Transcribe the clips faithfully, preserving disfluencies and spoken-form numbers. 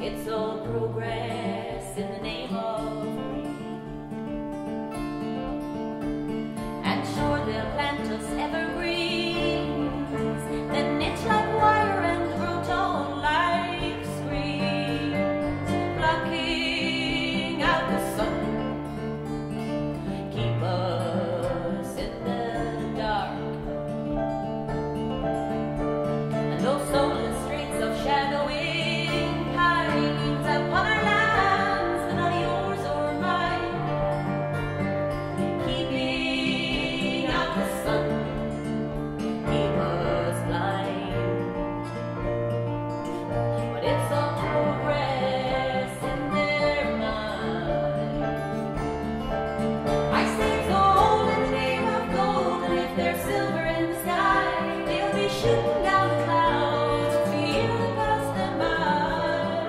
It's all progress in the name of greed. And sure they'll plant us evergreens that knit like wire and grow tall like screens, blocking out the sun, keep us in the dark. And those soulless streets of shadowing pines upon our lands, but not yours or mine, keeping out the sun, keep us blind. But it's all progress in their minds. I say it's gold in the name of gold, and if there's silver in the sky, they'll be shooting down the clouds to feel it pass them by.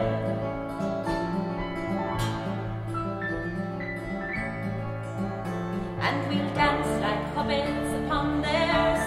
And we'll dance like puppets upon their